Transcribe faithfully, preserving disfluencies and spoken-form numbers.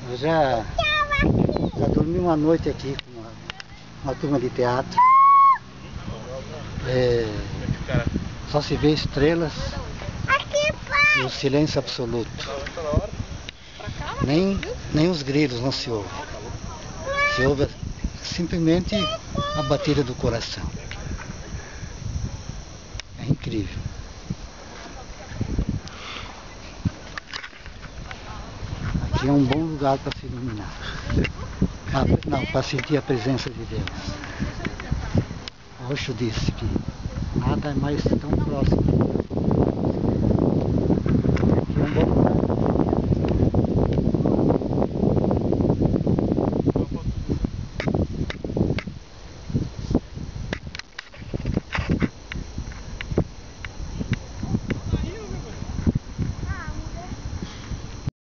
Eu já, já dormi uma noite aqui com uma, uma turma de teatro. É, só se vê estrelas e o silêncio absoluto. Nem, nem os grilos não se ouvem. Se ouve simplesmente a batida do coração. É incrível. Aqui é um bom lugar para se iluminar. Ah, não, para sentir a presença de Deus. Osho disse que nada é mais tão próximo